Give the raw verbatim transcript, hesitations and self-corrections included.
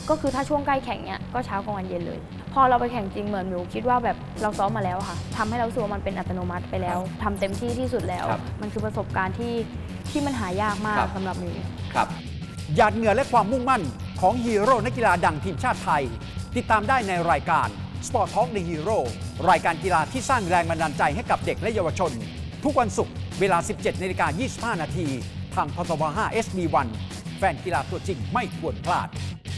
ก็คือถ้าช่วงใกล้แข่งเนี้ยก็เช้ากลางวันเย็นเลยพอเราไปแข่งจริงเหมือนหนูคิดว่าแบบเราซ้อมมาแล้วค่ะทำให้เรารู้สึกว่ามันเป็นอัตโนมัติไปแล้วทำเต็มที่ที่สุดแล้วมันคือประสบการณ์ที่ที่มันหายากมากสำหรับหนูครับหยาดเหงื่อและความมุ่งมั่นของฮีโร่นักกีฬาดังทีมชาติไทยติดตามได้ในรายการ Sport Talk The Hero รายการกีฬาที่สร้างแรงบันดาลใจให้กับเด็กและเยาวชนทุกวันศุกร์เวลา สิบเจ็ดนาฬิกายี่สิบห้านาทีทางททบห้า เอส ดี วัน แฟนกีฬาตัวจริงไม่ควรพลาด